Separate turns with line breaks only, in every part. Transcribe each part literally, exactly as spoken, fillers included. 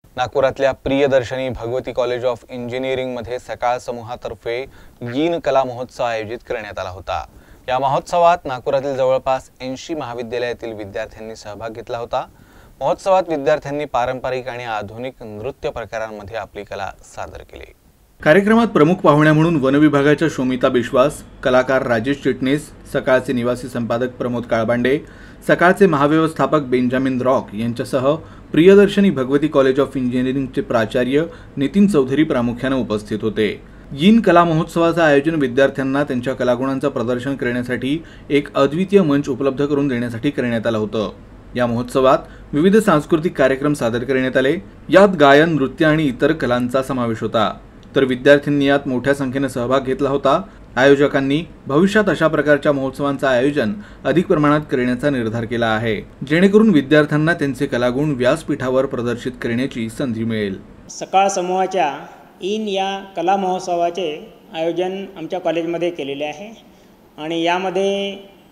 नागपुरातल्या Priyadarshini Bhagwati college of इंजिनिअरिंगमध्ये सकाळ समूहातर्फे यीन कला महोत्सव आयोजित करण्यात आला होता। या महोत्सवात नागपुरातील जवळपास ऐंशी महाविद्यालयातील विद्यार्थ्यांनी सहभाग घेतला होता। महोत्सवात विद्यार्थ्यांनी पारंपरिक आणि आधुनिक नृत्य प्रकारांमध्ये आपली कला सादर केली।
कार्यक्रमात प्रमुख पाहुण्या म्हणून वन विभागाच्या शोमिता बिश्वास, कलाकार राजेश चिटणीस, सकाळचे निवासी संपादक प्रमोद काळबांडे, सकाळचे महाव्यवस्थापक बेंजामिन रॉक यांच्यासह प्रियदर्शनी भगवती कॉलेज ऑफ इंजिनिअरिंगचे प्राचार्य नितीन चौधरी प्रामुख्याने उपस्थित होते। यीन कला महोत्सवाचे आयोजन विद्यार्थ्यांना त्यांच्या कलागुणांचे प्रदर्शन करण्यासाठी एक अद्वितीय मंच उपलब्ध करून देण्यासाठी करण्यात आले होते। या महोत्सवात विविध सांस्कृतिक कार्यक्रम सादर करण्यात आले। यात गायन, नृत्य आणि इतर कलांचा समावेश होता। तर विद्यार्थ्यांनी यात मोठ्या संख्येने सहभाग घेतला होता। आयोजकांनी भविष्यात अशा प्रकारच्या महोत्सवांचे आयोजन अधिक प्रमाणात करण्याचा निर्धार केला आहे, जेणेकरून विद्यार्थ्यांना त्यांचे कलागुण व्यासपीठावर प्रदर्शित करण्याची संधी मिळेल।
सकाळ समूहाच्या यीन या कला महोत्सवाचे आयोजन आमच्या कॉलेजमध्ये केलेले आहे आणि यामध्ये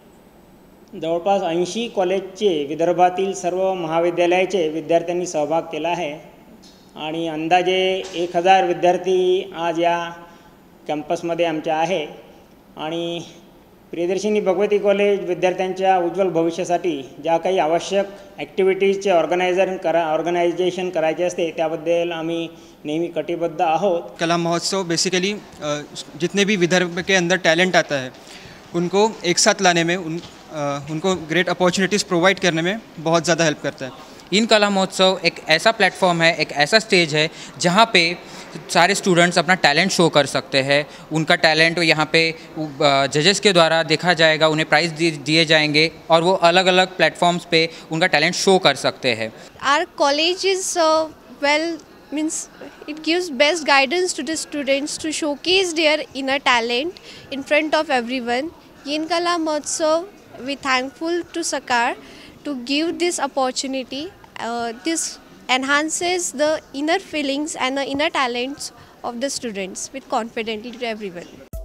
जवळपास ऐंशी कॉलेजचे विदर्भातील सर्व महाविद्यालयाचे विद्यार्थ्यांनी सहभाग केला आहे आणि अंदाजे एक हजार विद्यार्थी आज या कॅम्पसमध्ये आमच्या आहे आणि प्रियदर्शनी भगवती कॉलेज विद्यार्थ्यांच्या उज्ज्वल भविष्यासाठी ज्या काही आवश्यक ॲक्टिव्हिटीजचे ऑर्गनायझर करा ऑर्गनायझेशन करायचे असते त्याबद्दल आम्ही नेहमी कटिबद्ध आहोत।
कला महोत्सव बेसिकली जितने भी विदर्भ के अंदर टैलेंट आता है उनको एक साथ लाने में उन उनको ग्रेट अपॉर्चुनिटीज़ प्रोवाइड करने में बहुत ज़्यादा हेल्प करता है।
यीन कला महोत्सव एक ऐसा प्लेटफॉर्म है, एक ऐसा स्टेज है जहाँ पे सारे स्टूडेंट्स अपना टैलेंट शो कर सकते हैं। उनका टैलेंट यहाँ पे जजेस के द्वारा देखा जाएगा, उन्हें प्राइज़ दिए जाएंगे और वो अलग अलग प्लेटफॉर्म्स पे उनका टैलेंट शो कर सकते हैं।
Our college is uh, well means it gives best guidance to the students to showcase their inner talent in front of everyone. Yeen Kala Mahotsav, we thankful to Sakar to give this opportunity. Uh, this enhances the inner feelings and the inner talents of the students with confidently to everyone.